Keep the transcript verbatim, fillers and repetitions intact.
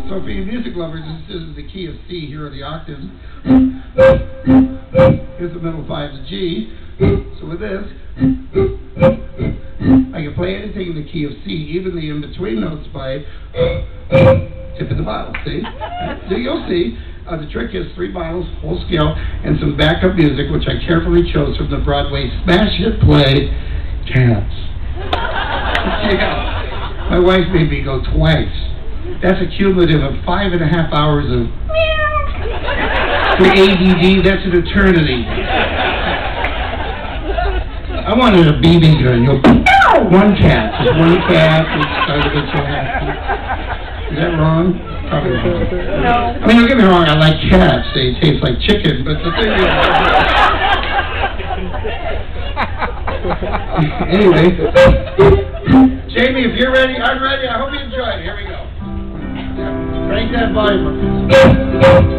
So for you music lovers, this is the key of C. Here are the octaves. Here's the middle five, the G. So with this, I can play anything in the key of C, even the in-between notes by tipping the bottle, see? So you'll see. Uh, the trick is three bottles, whole scale, and some backup music, which I carefully chose from the Broadway smash hit play, Cats. Yeah. My wife made me go twice. That's a cumulative of five and a half hours of for A D D, that's an eternity. I wanted a B B gun. You'll one cat. Just one cat. It's started to get so happy. Is that wrong? Probably wrong. No. I mean, don't get me wrong, I like cats. They taste like chicken, but the thing is... Anyway, Jamie, if you're ready, I'm ready. I hope you enjoy it. Here we go. Crank that volume up.